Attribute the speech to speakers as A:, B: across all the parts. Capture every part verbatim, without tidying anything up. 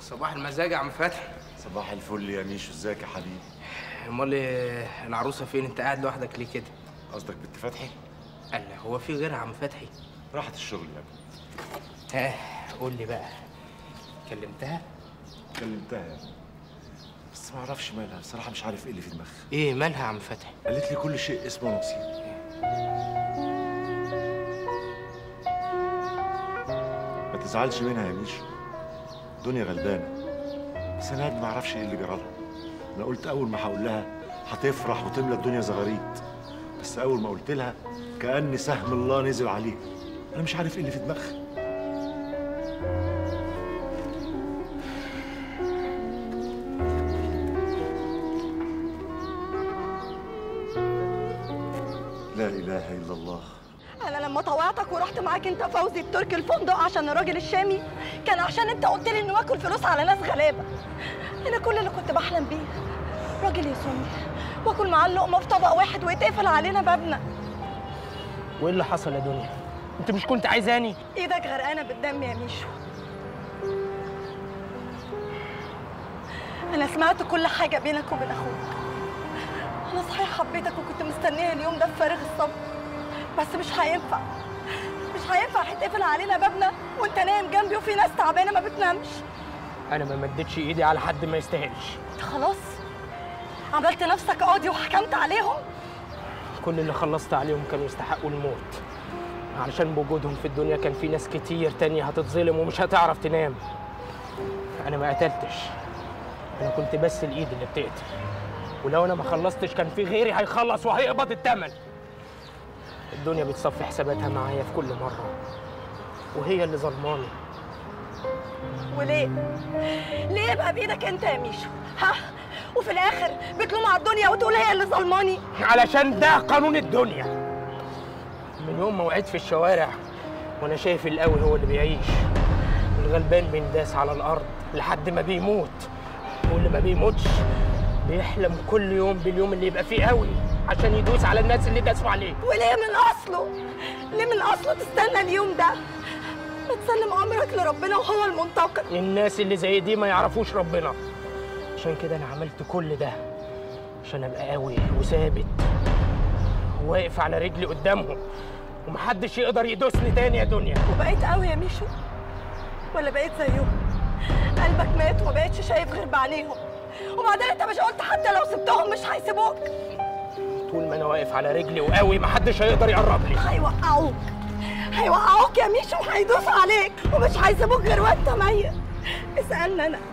A: صباح المزاج يا عم فتحي.
B: صباح الفل يا ميشو، ازيك يا حبيبي؟
A: امال العروسه فين؟ انت قاعد لوحدك ليه كده؟
B: قصدك بنت فتحي؟
A: قال هو في غيرها عم فتحي؟
B: راحت الشغل يا ابني.
A: ها قول لي بقى، كلمتها؟
B: كلمتها بس ما اعرفش مالها بصراحه، مش عارف ايه اللي في دماغها.
A: ايه مالها يا عم فتحي؟
B: قالت لي كل شيء اسمه نصيب. ما تزعلش منها يا ميشو، دنيا غلبانه، بس انا ما اعرفش ايه اللي جرالها. انا قلت اول ما هقول لها هتفرح وتملى الدنيا زغاريط، بس اول ما قلت لها كأن سهم الله نزل عليها. انا مش عارف ايه اللي في دماغها. لا اله الا الله.
C: انا لما طوعتك ورحت معاك انت فوزي التركي الفندق عشان الراجل الشامي، كان عشان انت قلت لي انه واكل فلوس على ناس غلابه. انا كل اللي كنت بحلم بيه راجل يصوني واكل معاه اللقمه في طبق واحد ويتقفل علينا بابنا.
A: وايه اللي حصل يا دنيا؟ انت مش كنت عايزاني؟
C: ايدك غرقانه بالدم يا ميشو. انا سمعت كل حاجه بينك وبين اخوك. انا صحيح حبيتك وكنت مستنيه اليوم ده بفارغ الصبر، بس مش هينفع مش هينفع هيتقفل علينا بابنا وانت نايم جنبي وفي ناس تعبانه ما بتنامش.
A: انا ما مدتش ايدي على حد ما يستاهلش.
C: انت خلاص عملت نفسك قاضي وحكمت عليهم؟
A: كل اللي خلصت عليهم كانوا يستحقوا الموت، علشان بوجودهم في الدنيا كان في ناس كتير تانية هتتظلم ومش هتعرف تنام. انا ما قتلتش، انا كنت بس الايد اللي بتقتل، ولو انا ما خلصتش كان في غيري هيخلص وهيقبض الثمن. الدنيا بتصفي حساباتها معايا في كل مره، وهي اللي ظلماني.
C: وليه؟ ليه بقى بايدك انت يا ميشو؟ ها؟ وفي الاخر بتلوم على الدنيا وتقول هي اللي ظلماني؟
A: علشان ده قانون الدنيا. من يوم ما وقعت في الشوارع وانا شايف القوي هو اللي بيعيش، الغلبان بينداس على الارض لحد ما بيموت، واللي ما بيموتش بيحلم كل يوم باليوم اللي يبقى فيه قوي عشان يدوس على الناس اللي داسوا عليه.
C: وليه من اصله؟ ليه من اصله تستنى اليوم ده؟ ما تسلم امرك لربنا وهو المنتقم.
A: الناس اللي زي دي ما يعرفوش ربنا، عشان كده انا عملت كل ده عشان ابقى قوي وثابت وواقف على رجلي قدامهم، ومحدش يقدر يدوسني تاني يا دنيا.
C: وبقيت قوي يا ميشو ولا بقيت زيهم؟ قلبك مات وما بقتش شايف غير بعينيهم، وبعدين انت مش قلت حتى لو سبتهم مش هيسيبوك؟
A: طول ما انا واقف على رجلي وقوي محدش هيقدر يقرب لي.
C: هيوقعوك هيوقعوك يا ميشو وهيدوسوا عليك ومش هيسيبوك غير وانت ميت. اسألني انا،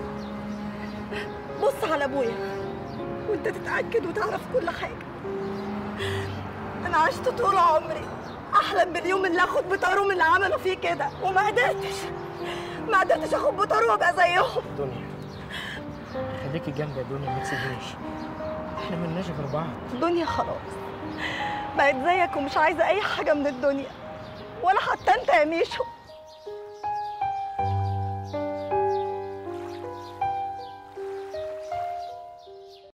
C: بص على ابويا وانت تتأكد وتعرف كل حاجة. انا عشت طول عمري احلم باليوم اللي اخد بطارهم اللي عملوا فيه كده، وما قدرتش ما قدرتش اخد بطارهم وابقى زيهم.
A: دنيا خليكي جنبي يا دنيا، ما تسيبنيش، احنا ملناش غير بعض.
C: الدنيا خلاص بقت زيك ومش عايزه اي حاجه من الدنيا، ولا حتى انت يا ميشو.